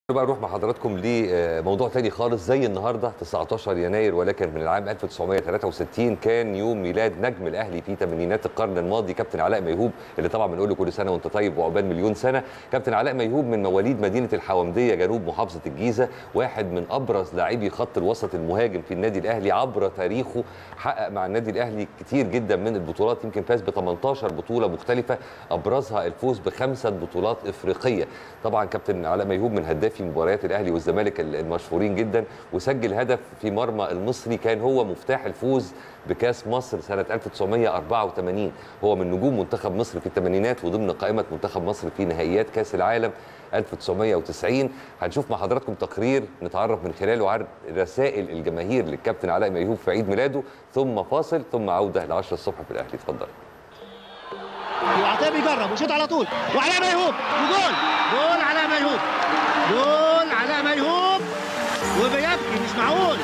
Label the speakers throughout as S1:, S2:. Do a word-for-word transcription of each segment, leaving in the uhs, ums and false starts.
S1: بقى نروح مع حضراتكم لموضوع تاني خالص. زي النهارده تسعتاشر يناير ولكن من العام ألف وتسعمائة وثلاثة وستين كان يوم ميلاد نجم الاهلي في ثمانينات القرن الماضي كابتن علاء ميهوب، اللي طبعا بنقول له كل سنه وانت طيب وعقبال مليون سنه. كابتن علاء ميهوب من مواليد مدينه الحومديه جنوب محافظه الجيزه، واحد من ابرز لاعبي خط الوسط المهاجم في النادي الاهلي عبر تاريخه. حقق مع النادي الاهلي كتير جدا من البطولات، يمكن فاز ب تمنتاشر بطوله مختلفه، ابرزها الفوز بخمسه بطولات افريقيه. طبعا كابتن علاء ميهوب من هدافي مباريات الاهلي والزمالك المشهورين جدا، وسجل هدف في مرمى المصري كان هو مفتاح الفوز بكاس مصر سنه ألف وتسعمائة وأربعة وثمانين. هو من نجوم منتخب مصر في الثمانينات وضمن قائمه منتخب مصر في نهائيات كاس العالم ألف وتسعمائة وتسعين. هنشوف مع حضراتكم تقرير نتعرف من خلاله على رسائل الجماهير للكابتن علاء ميهوب في عيد ميلاده، ثم فاصل ثم عوده ل عشرة الصبح في الاهلي. اتفضل.
S2: وعطيه بيجرب وشوط على طول، وعلاء ميهوب وجول. جول علاء ميهوب، جول علاء ميهوب وبيبكي، مش معقول.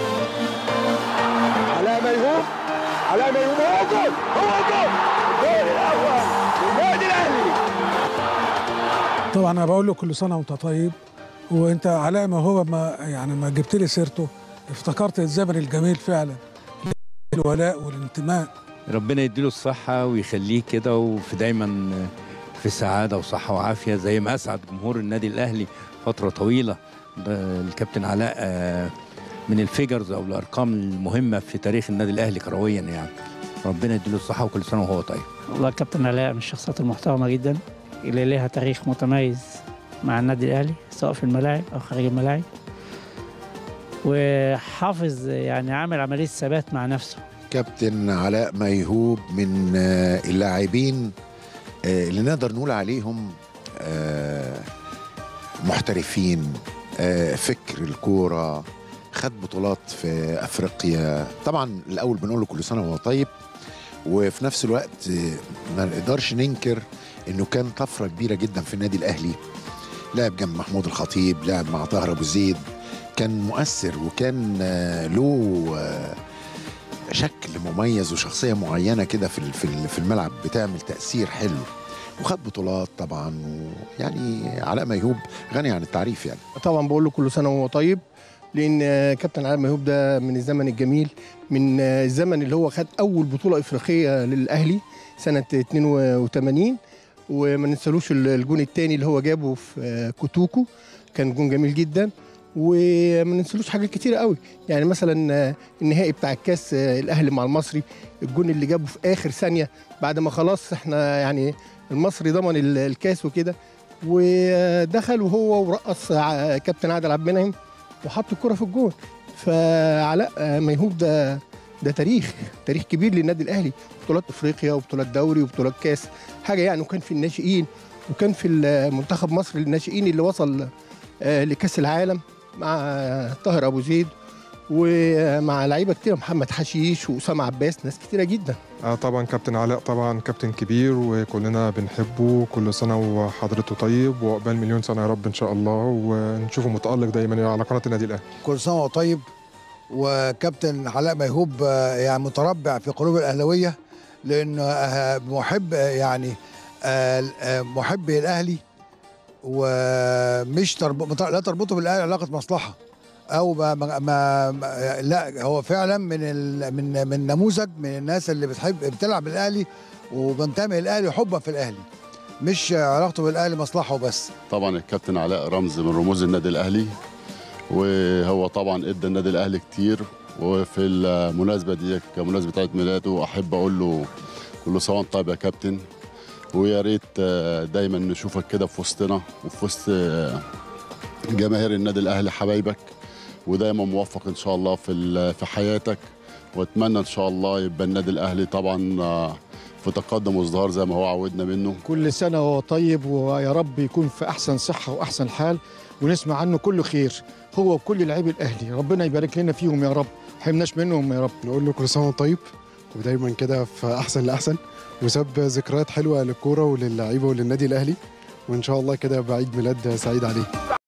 S3: علاء ميهوب، علاء ميهوب هو جول، هو جول، الجول الاول للنادي الاهلي.
S4: طبعا انا بقول له كل سنه وانت طيب، وانت علاء ميهوب ما يعني ما جبت لي سيرته افتكرت الزمن الجميل فعلا، الولاء والانتماء.
S5: ربنا يديله الصحة ويخليه كده وفي دايما في سعادة وصحة وعافية زي ما أسعد جمهور النادي الأهلي فترة طويلة. الكابتن علاء من الفيجرز أو الأرقام المهمة في تاريخ النادي الأهلي كرويا يعني. ربنا يديله الصحة وكل سنة وهو طيب.
S6: والله الكابتن علاء من الشخصيات المحترمة جدا اللي لها تاريخ متميز مع النادي الأهلي سواء في الملاعب أو خارج الملاعب، وحافظ يعني عامل عملية ثبات مع نفسه.
S7: كابتن علاء ميهوب من اللاعبين اللي نقدر نقول عليهم محترفين، فكر الكورة، خد بطولات في أفريقيا. طبعا الأول بنقول له كل سنة وهو طيب، وفي نفس الوقت ما نقدرش ننكر إنه كان طفرة كبيرة جدا في النادي الأهلي. لعب جنب محمود الخطيب، لعب مع طاهر أبو زيد، كان مؤثر وكان له شكل مميز وشخصيه معينه كده في في الملعب بتعمل تاثير حلو، وخد بطولات طبعا. يعني علاء ميهوب غني عن التعريف يعني.
S8: طبعا بقول له كل سنه وهو طيب، لان كابتن علاء ميهوب ده من الزمن الجميل، من الزمن اللي هو خد اول بطوله افريقيه للاهلي سنه اتنين وثمانين، وما ننسالوش الجون الثاني اللي هو جابه في كوتوكو، كان جون جميل جدا. وما ننسلوش حاجات كتيره قوي، يعني مثلا النهائي بتاع الكاس الاهلي مع المصري، الجون اللي جابه في اخر ثانيه بعد ما خلاص احنا يعني المصري ضمن الكاس وكده، ودخل وهو ورقص كابتن عادل عبد المنعم وحط الكره في الجون. فعلاء ميهوب ده ده تاريخ تاريخ كبير للنادي الاهلي، بطولات افريقيا وبطولات دوري وبطولات كاس حاجه يعني. وكان في الناشئين، وكان في منتخب مصر للناشئين اللي وصل لكاس العالم مع طاهر ابو زيد ومع لعيبه كتير، محمد حشيش واسامه عباس، ناس كتيره جدا.
S9: اه طبعا كابتن علاء طبعا كابتن كبير وكلنا بنحبه. كل سنه وحضرته طيب وعقبال مليون سنه يا رب ان شاء الله، ونشوفه متالق دايما على قناه النادي الاهلي.
S3: كل سنه وهو طيب. وكابتن علاء ميهوب يعني متربع في قلوب الاهلاويه، لانه محب يعني محب الاهلي، ومش تربط لا تربطه بالاهلي علاقه مصلحه او ما, ما, ما لا، هو فعلا من ال من من نموذج من الناس اللي بتحب بتلعب الاهلي وبنتمي للاهلي حبا في الاهلي، مش علاقته بالاهلي مصلحه وبس.
S10: طبعا الكابتن علاء رمز من رموز النادي الاهلي، وهو طبعا ادى النادي الاهلي كتير. وفي المناسبه دي كمناسبه عيد ميلاده احب اقول له كل سنه وانت طيب يا كابتن، ويا ريت دايما نشوفك كده في وسطنا وفي وسط جماهير النادي الاهلي حبايبك، ودايما موفق ان شاء الله في في حياتك. واتمنى ان شاء الله يبقى النادي الاهلي طبعا في تقدم وازدهار زي ما هو عودنا منه.
S11: كل سنه وهو طيب، ويا رب يكون في احسن صحه واحسن حال، ونسمع عنه كل خير هو وكل لاعبي الاهلي. ربنا يبارك لنا فيهم يا رب، ما يحرمناش منهم يا رب.
S9: نقول له كل سنه وانت طيب، ودايما كده في احسن لاحسن، وساب ذكريات حلوه للكوره وللعيبه وللنادي الاهلي، وان شاء الله كده يبقى عيد ميلاد سعيد عليه.